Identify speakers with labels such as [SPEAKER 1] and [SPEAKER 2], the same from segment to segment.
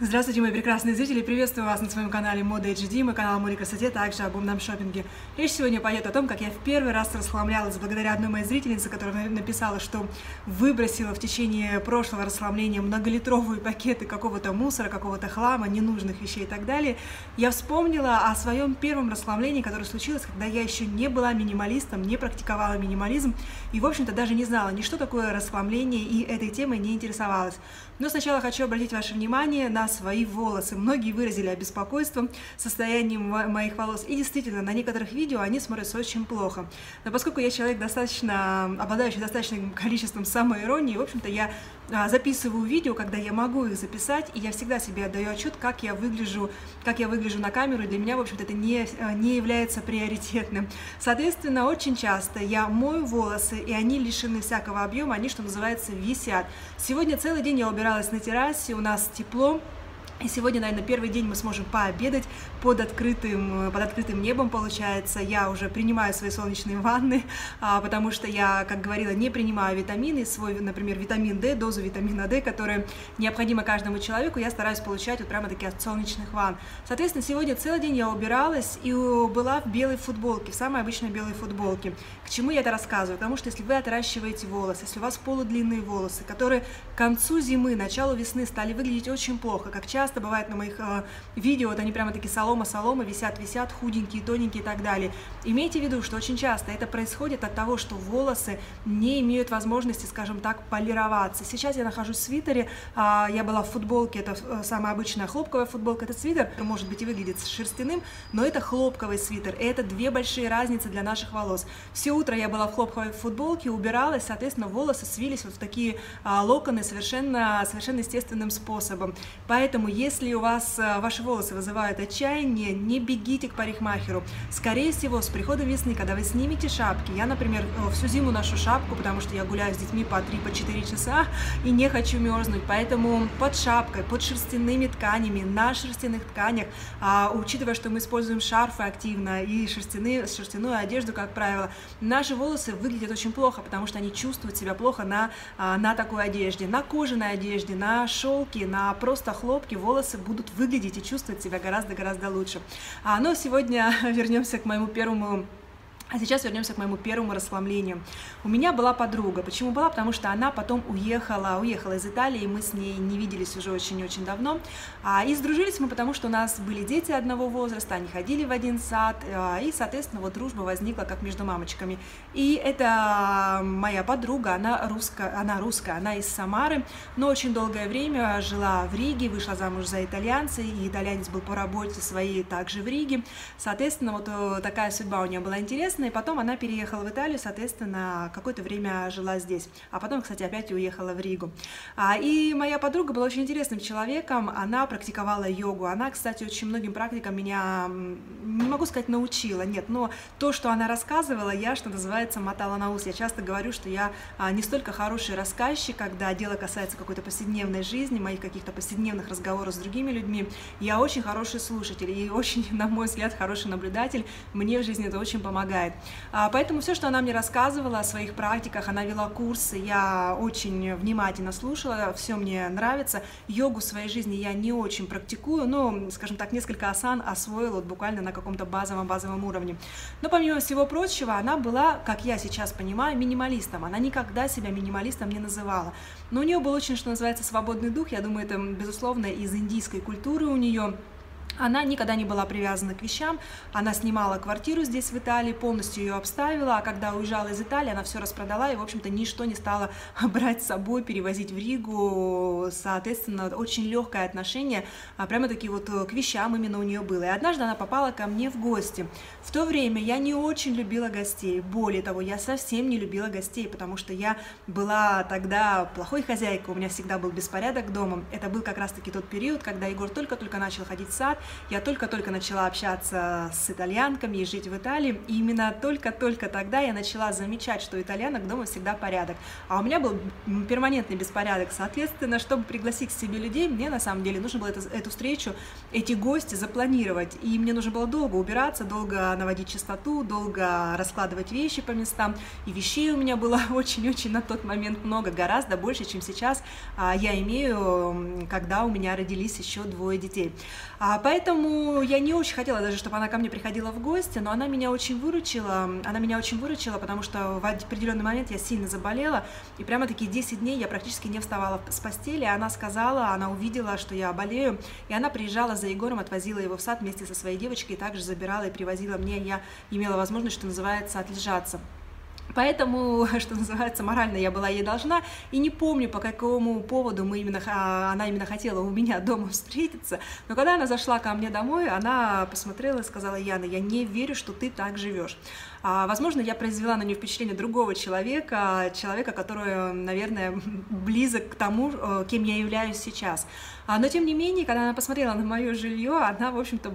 [SPEAKER 1] Здравствуйте, мои прекрасные зрители! Приветствую вас на своем канале Мода HD, мой канал Море Красоте, также об умном шопинге. Речь сегодня пойдет о том, как я в первый раз расхламлялась благодаря одной моей зрительнице, которая написала, что выбросила в течение прошлого расхламления многолитровые пакеты какого-то мусора, какого-то хлама, ненужных вещей и так далее. Я вспомнила о своем первом расхламлении, которое случилось, когда я еще не была минималистом, не практиковала минимализм и, в общем-то, даже не знала ни что такое расхламление и этой темой не интересовалась. Но сначала хочу обратить ваше внимание на свои волосы. Многие выразили обеспокоенство состоянием моих волос, и действительно, на некоторых видео они смотрятся очень плохо. Но поскольку я человек обладающий достаточным количеством самоиронии, в общем-то, я записываю видео, когда я могу их записать, и я всегда себе отдаю отчет, как я выгляжу на камеру, и для меня, в общем-то, это не является приоритетным. Соответственно, очень часто я мою волосы, и они лишены всякого объема, они, что называется, висят. Сегодня целый день я убиралась на террасе, у нас тепло. И сегодня, наверное, первый день мы сможем пообедать под открытым небом, получается. Я уже принимаю свои солнечные ванны, потому что я, как говорила, не принимаю витамины, свой, например, витамин D, дозу витамина D, которая необходима каждому человеку, я стараюсь получать вот прямо-таки от солнечных ванн. Соответственно, сегодня целый день я убиралась и была в белой футболке, в самой обычной белой футболке. К чему я это рассказываю? Потому что если вы отращиваете волосы, если у вас полудлинные волосы, которые к концу зимы, началу весны стали выглядеть очень плохо, как часто бывает на моих видео, вот они прямо-таки солома, висят, худенькие, тоненькие и так далее. Имейте в виду, что очень часто это происходит от того, что волосы не имеют возможности, скажем так, полироваться. Сейчас я нахожусь в свитере, я была в футболке, это самая обычная хлопковая футболка, этот свитер, может быть, и выглядит шерстяным, но это хлопковый свитер, и это две большие разницы для наших волос. Все утро я была в хлопковой футболке, убиралась, соответственно, волосы свились вот в такие локоны совершенно естественным способом. Поэтому, если у вас ваши волосы вызывают отчаяние, не бегите к парикмахеру. Скорее всего, с приходом весны, когда вы снимете шапки, я, например, всю зиму ношу шапку, потому что я гуляю с детьми по 3-4 часа и не хочу мерзнуть, поэтому под шапкой, под шерстяными тканями, на шерстяных тканях, учитывая, что мы используем шарфы активно и шерстяную одежду, как правило, наши волосы выглядят очень плохо, потому что они чувствуют себя плохо на такой одежде, на кожаной одежде, на шелке, на просто хлопке. Волосы будут выглядеть и чувствовать себя гораздо лучше. Но сегодня вернемся к моему первому. А сейчас вернемся к моему первому расхламлению. У меня была подруга. Почему была? Потому что она потом уехала из Италии, мы с ней не виделись уже очень-очень давно. И сдружились мы, потому что у нас были дети одного возраста, они ходили в один сад, и, соответственно, вот дружба возникла как между мамочками. И это моя подруга, она русская, она из Самары, но очень долгое время жила в Риге, вышла замуж за итальянца, и итальянец был по работе своей также в Риге. Соответственно, вот такая судьба у нее была интересная. И потом она переехала в Италию, соответственно, какое-то время жила здесь. А потом, кстати, опять уехала в Ригу. И моя подруга была очень интересным человеком, она практиковала йогу. Она, кстати, очень многим практикам меня, не могу сказать, научила, нет, но то, что она рассказывала, я, что называется, мотала на ус. Я часто говорю, что я не столько хороший рассказчик, когда дело касается какой-то повседневной жизни, моих каких-то повседневных разговоров с другими людьми. Я очень хороший слушатель и очень, на мой взгляд, хороший наблюдатель. Мне в жизни это очень помогает. Поэтому все, что она мне рассказывала о своих практиках, она вела курсы, я очень внимательно слушала, все мне нравится. Йогу в своей жизни я не очень практикую, но, скажем так, несколько асан освоила вот буквально на каком-то базовом уровне. Но помимо всего прочего, она была, как я сейчас понимаю, минималистом. Она никогда себя минималистом не называла. Но у нее был очень, что называется, свободный дух. Я думаю, это, безусловно, из индийской культуры у нее. Она никогда не была привязана к вещам, она снимала квартиру здесь, в Италии, полностью ее обставила, а когда уезжала из Италии, она все распродала и, в общем-то, ничто не стала брать с собой, перевозить в Ригу, соответственно, очень легкое отношение, прямо-таки вот к вещам именно у нее было. И однажды она попала ко мне в гости. В то время я не очень любила гостей, более того, я совсем не любила гостей, потому что я была тогда плохой хозяйкой, у меня всегда был беспорядок дома. Это был как раз-таки тот период, когда Егор только-только начал ходить в сад, Я только-только начала общаться с итальянками и жить в Италии, и именно только-только тогда я начала замечать, что у итальянок дома всегда порядок, а у меня был перманентный беспорядок. Соответственно, чтобы пригласить к себе людей, мне на самом деле нужно было эту встречу, эти гости запланировать, и мне нужно было долго убираться, долго наводить чистоту, долго раскладывать вещи по местам, и вещей у меня было очень-очень на тот момент много, гораздо больше, чем сейчас я имею, когда у меня родились еще 2 детей. Поэтому я не очень хотела даже, чтобы она ко мне приходила в гости, но она меня очень выручила, потому что в определенный момент я сильно заболела, и прямо такие 10 дней я практически не вставала с постели. Она сказала, она увидела, что я болею, и она приезжала за Егором, отвозила его в сад вместе со своей девочкой, и также забирала и привозила мне, я имела возможность, что называется, отлежаться. Поэтому, что называется, морально я была ей должна, и не помню, по какому поводу она именно хотела у меня дома встретиться, но когда она зашла ко мне домой, она посмотрела и сказала: Яна, я не верю, что ты так живешь. Возможно, я произвела на нее впечатление другого человека, который, наверное, близок к тому, кем я являюсь сейчас. Но, тем не менее, когда она посмотрела на мое жилье, она, в общем-то,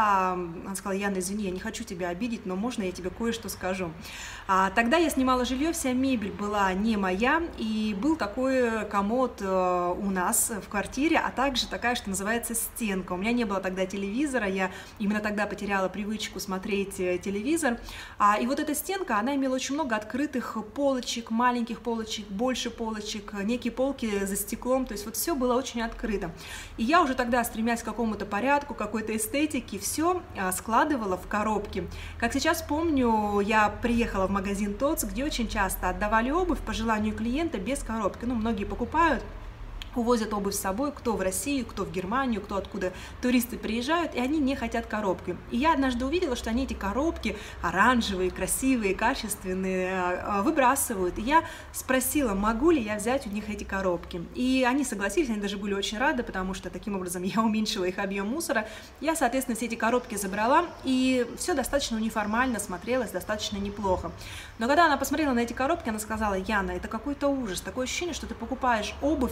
[SPEAKER 1] она сказала: Яна, извини, я не хочу тебя обидеть, но можно я тебе кое-что скажу? Тогда я снимала жилье, вся мебель была не моя, и был такой комод у нас в квартире, а также такая, что называется, стенка. У меня не было тогда телевизора, я именно тогда потеряла привычку смотреть телевизор. И вот эта стенка, она имела очень много открытых полочек, маленьких полочек, больше полочек, некие полки за стеклом, то есть вот все было очень открыто. И я уже тогда, стремясь к какому-то порядку, какой-то эстетике, все складывала в коробки. Как сейчас помню, я приехала в магазин ТОЦ, где очень часто отдавали обувь по желанию клиента без коробки. Многие покупают, увозят обувь с собой, кто в Россию, кто в Германию, кто откуда туристы приезжают, и они не хотят коробки. И я однажды увидела, что они эти коробки оранжевые, красивые, качественные выбрасывают. И я спросила, могу ли я взять у них эти коробки. И они согласились, они даже были очень рады, потому что таким образом я уменьшила их объем мусора. Я, соответственно, все эти коробки забрала, и все достаточно униформально смотрелось, достаточно неплохо. Но когда она посмотрела на эти коробки, она сказала: Яна, это какой-то ужас, такое ощущение, что ты покупаешь обувь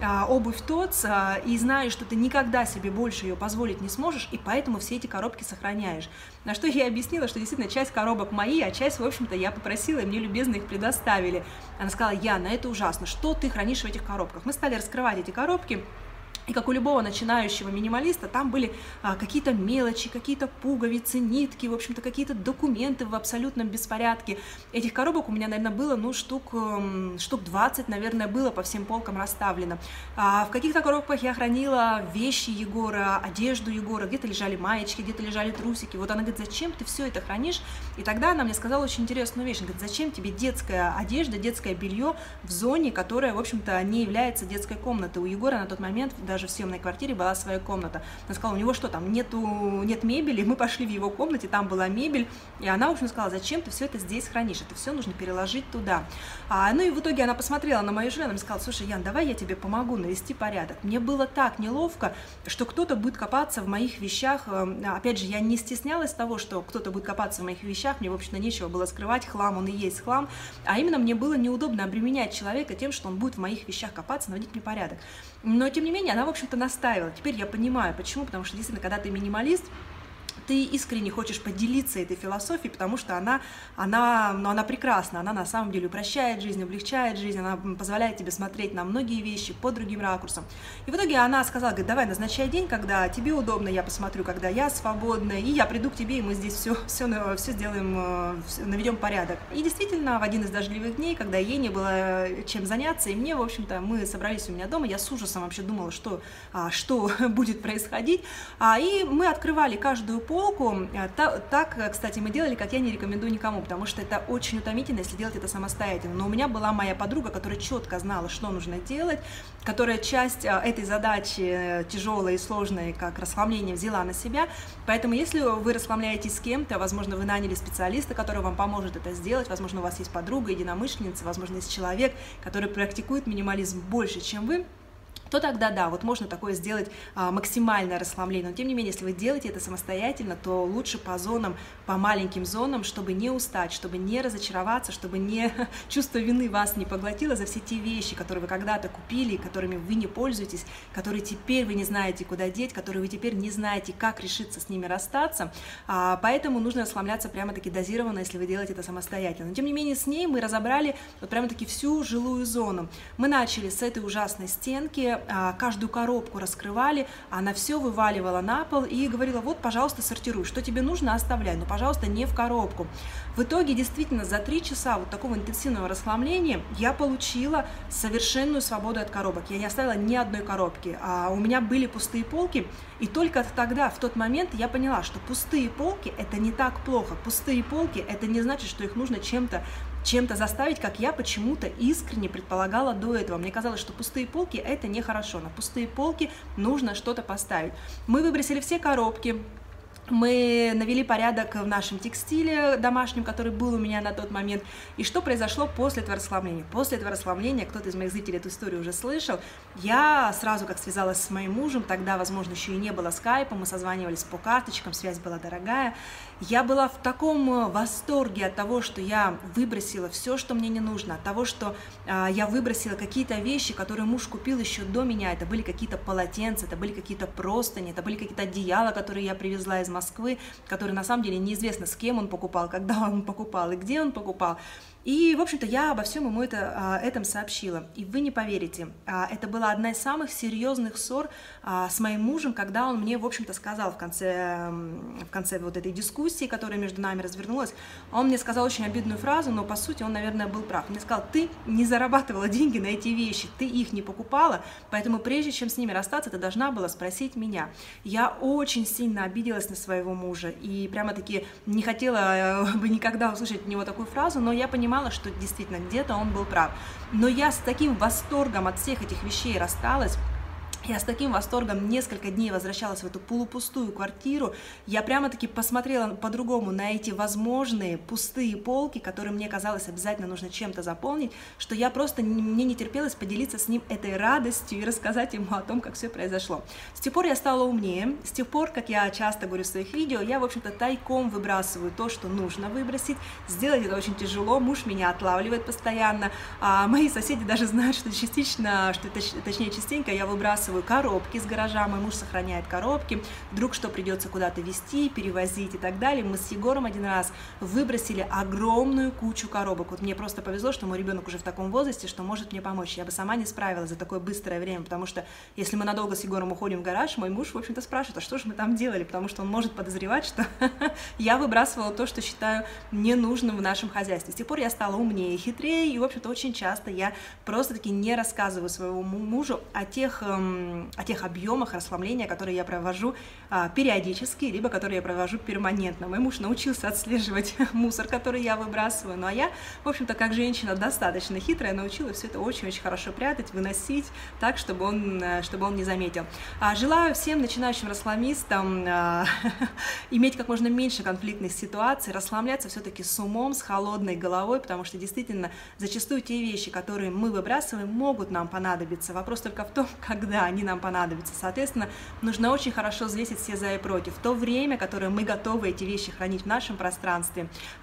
[SPEAKER 1] ТОЦ, и знаешь, что ты никогда себе больше ее позволить не сможешь, и поэтому все эти коробки сохраняешь. На что я объяснила, что действительно часть коробок мои, а часть, в общем-то, я попросила, и мне любезно их предоставили. Она сказала: Яна, это ужасно, что ты хранишь в этих коробках? Мы стали раскрывать эти коробки, и как у любого начинающего минималиста, там были какие-то мелочи, какие-то пуговицы, нитки, в общем-то, какие-то документы в абсолютном беспорядке. Этих коробок у меня, наверное, было, штук 20, наверное, было по всем полкам расставлено. В каких-то коробках я хранила вещи Егора, одежду Егора, где-то лежали маечки, где-то лежали трусики. Вот она говорит: зачем ты все это хранишь? И тогда она мне сказала очень интересную вещь. Она говорит: зачем тебе детская одежда, детское белье в зоне, которая, в общем-то, не является детской комнатой? У Егора на тот момент даже в съемной квартире была своя комната. Она сказала: у него что там, нет мебели? Мы пошли в его комнате, там была мебель, и она, в общем, сказала: зачем ты все это здесь хранишь? Это все нужно переложить туда. И в итоге она посмотрела на мою жену, она мне сказала: слушай, Ян, давай я тебе помогу навести порядок. Мне было так неловко, что кто-то будет копаться в моих вещах. Опять же, я не стеснялась того, что кто-то будет копаться в моих вещах, мне, в общем-то, нечего было скрывать, хлам, он и есть хлам, а именно мне было неудобно обременять человека тем, что он будет в моих вещах копаться, наводить мне порядок. Но, тем не менее, она, в общем-то, настаивала. Теперь я понимаю, почему, потому что, действительно, когда ты минималист, ты искренне хочешь поделиться этой философией, потому что она прекрасна, она на самом деле упрощает жизнь, облегчает жизнь, она позволяет тебе смотреть на многие вещи под другим ракурсом. И в итоге она сказала: говорит, давай назначай день, когда тебе удобно, я посмотрю, когда я свободна, и я приду к тебе, и мы здесь все сделаем, наведем порядок. И действительно, в один из дождливых дней, когда ей не было чем заняться, и мне, в общем-то, мы собрались у меня дома, я с ужасом вообще думала, что будет происходить, и мы открывали каждую полку. Так, кстати, мы делали, как я не рекомендую никому, потому что это очень утомительно, если делать это самостоятельно. Но у меня была моя подруга, которая четко знала, что нужно делать, которая часть этой задачи тяжелой и сложной, как расхламление, взяла на себя. Поэтому, если вы расхламляетесь с кем-то, возможно, вы наняли специалиста, который вам поможет это сделать, возможно, у вас есть подруга, единомышленница, возможно, есть человек, который практикует минимализм больше, чем вы, то тогда да, вот можно такое сделать максимальное расслабление. Но тем не менее, если вы делаете это самостоятельно, то лучше по зонам, по маленьким зонам, чтобы не устать, чтобы не разочароваться, чтобы не чувство вины вас не поглотило за все те вещи, которые вы когда-то купили, которыми вы не пользуетесь, которые теперь вы не знаете, куда деть, которые вы теперь не знаете, как решиться с ними расстаться. Поэтому нужно расслабляться прямо-таки дозированно, если вы делаете это самостоятельно. Но тем не менее, с ней мы разобрали вот прямо-таки всю жилую зону. Мы начали с этой ужасной стенки, каждую коробку раскрывали, она все вываливала на пол и говорила: вот, пожалуйста, сортируй, что тебе нужно, оставляй, но, пожалуйста, не в коробку. В итоге, действительно, за 3 часа вот такого интенсивного расхламления я получила совершенную свободу от коробок. Я не оставила ни одной коробки. У меня были пустые полки, и только тогда, в тот момент, я поняла, что пустые полки – это не так плохо. Пустые полки – это не значит, что их нужно чем-то заставить, как я почему-то искренне предполагала до этого. Мне казалось, что пустые полки – это нехорошо. На пустые полки нужно что-то поставить. Мы выбросили все коробки. Мы навели порядок в нашем текстиле домашнем, который был у меня на тот момент. И что произошло после этого расслабления? После этого расслабления, кто-то из моих зрителей эту историю уже слышал, я сразу как связалась с моим мужем, тогда, возможно, еще и не было скайпа, мы созванивались по карточкам, связь была дорогая. Я была в таком восторге от того, что я выбросила все, что мне не нужно, от того, что я выбросила какие-то вещи, которые муж купил еще до меня. Это были какие-то полотенца, это были какие-то простыни, это были какие-то одеяла, которые я привезла из Москвы, которые на самом деле неизвестно, с кем он покупал, когда он покупал и где он покупал. И, в общем-то, я обо всем ему этом сообщила. И вы не поверите, это была одна из самых серьезных ссор с моим мужем, когда он мне, в общем-то, сказал в конце вот этой дискуссии, которая между нами развернулась, он мне сказал очень обидную фразу, но, по сути, он, наверное, был прав. Он мне сказал: ты не зарабатывала деньги на эти вещи, ты их не покупала, поэтому прежде чем с ними расстаться, ты должна была спросить меня. Я очень сильно обиделась на своего мужа и прямо-таки не хотела бы никогда услышать от него такую фразу, но я понимала, что действительно где-то он был прав. Но я с таким восторгом от всех этих вещей рассталась. Я с таким восторгом несколько дней возвращалась в эту полупустую квартиру. Я прямо-таки посмотрела по-другому на эти возможные пустые полки, которые мне казалось обязательно нужно чем-то заполнить, что я просто, мне не терпелось поделиться с ним этой радостью и рассказать ему о том, как все произошло. С тех пор я стала умнее, с тех пор, как я часто говорю в своих видео, я, в общем-то, тайком выбрасываю то, что нужно выбросить. Сделать это очень тяжело, муж меня отлавливает постоянно, мои соседи даже знают, что частенько я выбрасываю коробки с гаража, мой муж сохраняет коробки, вдруг что придется куда-то везти, перевозить и так далее. Мы с Егором один раз выбросили огромную кучу коробок. Вот мне просто повезло, что мой ребенок уже в таком возрасте, что может мне помочь. Я бы сама не справилась за такое быстрое время, потому что если мы надолго с Егором уходим в гараж, мой муж, в общем-то, спрашивает: а что же мы там делали, потому что он может подозревать, что я выбрасывала то, что считаю ненужным в нашем хозяйстве. С тех пор я стала умнее и хитрее, и, в общем-то, очень часто я просто-таки не рассказываю своему мужу о тех объемах расслабления, которые я провожу периодически, либо которые я провожу перманентно. Мой муж научился отслеживать мусор, который я выбрасываю, ну а я, в общем-то, как женщина достаточно хитрая, научилась все это очень-очень хорошо прятать, выносить так, чтобы он не заметил. Желаю всем начинающим расхламистам иметь как можно меньше конфликтных ситуаций, расслабляться все-таки с умом, с холодной головой, потому что действительно зачастую те вещи, которые мы выбрасываем, могут нам понадобиться. Вопрос только в том, когда они нам понадобятся. Соответственно, нужно очень хорошо взвесить все за и против. То время, которое мы готовы эти вещи хранить в нашем пространстве,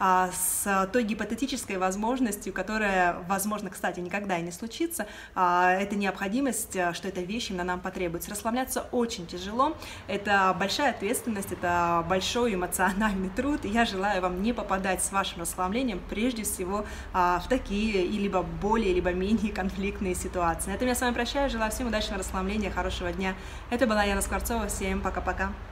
[SPEAKER 1] с той гипотетической возможностью, которая, возможно, кстати, никогда и не случится, это необходимость, что эта вещь именно нам потребуется. Расслабляться очень тяжело, это большая ответственность, это большой эмоциональный труд, и я желаю вам не попадать с вашим расслаблением прежде всего в такие либо более, либо менее конфликтные ситуации. На этом я с вами прощаюсь, желаю всем удачного расслабления, хорошего дня. Это была Яна Скворцова, всем пока-пока.